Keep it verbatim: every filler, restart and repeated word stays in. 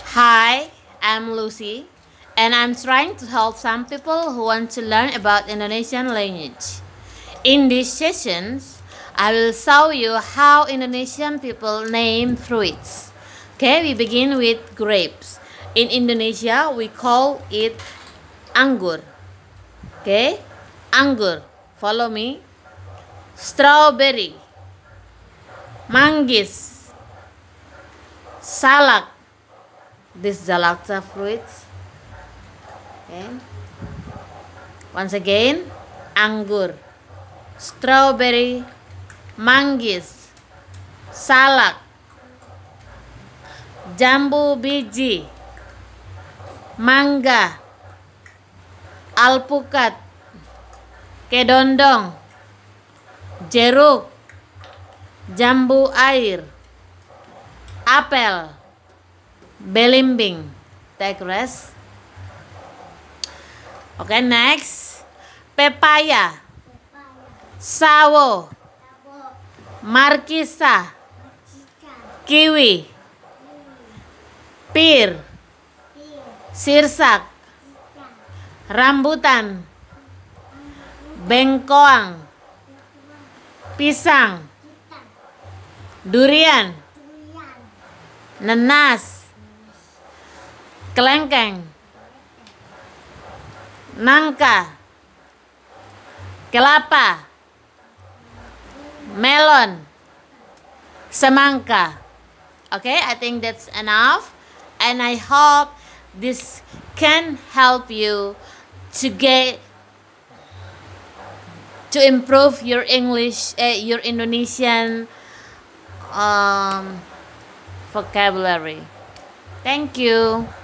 Hi, I'm Lucy, and I'm trying to help some people who want to learn about Indonesian language. In these sessions, I will show you how Indonesian people name fruits. Okay, we begin with grapes. In Indonesia, we call it anggur. Okay, anggur. Follow me. Strawberry, manggis, salak. This Zalakta fruits. Okay. Once again, anggur, strawberry, manggis, salak, jambu biji, mangga, alpukat, kedondong, jeruk, jambu air, apel, belimbing. Take rest. Okay, next. Pepaya, sawo, markisa, kiwi, pir, sirsak, rambutan, bengkoang, pisang, durian, nanas, kelengkeng, nangka, kelapa, melon, semangka. Okay, I think that's enough, and I hope this can help you to get to improve your English, uh, your Indonesian um, vocabulary. Thank you.